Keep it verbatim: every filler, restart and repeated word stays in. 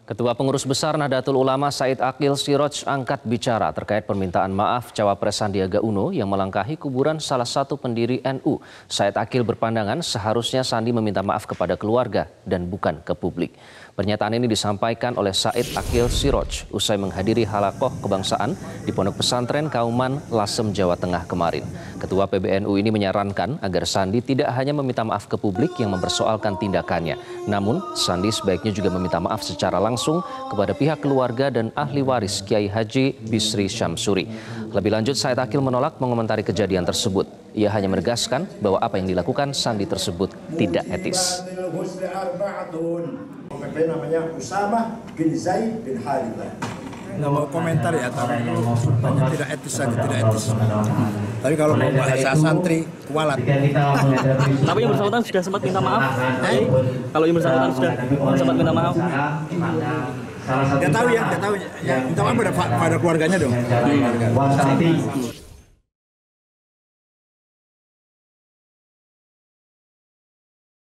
Ketua Pengurus Besar Nahdlatul Ulama Said Aqil Siroj angkat bicara terkait permintaan maaf Cawapres Sandiaga Uno yang melangkahi kuburan salah satu pendiri N U. Said Aqil berpandangan seharusnya Sandi meminta maaf kepada keluarga dan bukan ke publik. Pernyataan ini disampaikan oleh Said Aqil Siroj usai menghadiri halakoh kebangsaan di Pondok Pesantren Kauman, Lasem, Jawa Tengah kemarin. Ketua P B N U ini menyarankan agar Sandi tidak hanya meminta maaf ke publik yang mempersoalkan tindakannya, namun Sandi sebaiknya juga meminta maaf secara langsung kepada pihak keluarga dan ahli waris Kiai Haji Bisri Syamsuri. Lebih lanjut, Said Aqil menolak mengomentari kejadian tersebut. Ia hanya menegaskan bahwa apa yang dilakukan Sandi tersebut tidak etis. Namanya Usamah bin Zaid bin Harithah. Nggak mau komentar ya, tapi hanya tidak etis saja, tidak etis. Tapi kalau mau bahasa santri, kualat. Tapi yang bersangkutan sudah sempat minta maaf. Eh? Kalau yang bersangkutan sudah sempat minta maaf. Dia tahu ya, dia tahu ya. Minta maaf pada, pada keluarganya dong.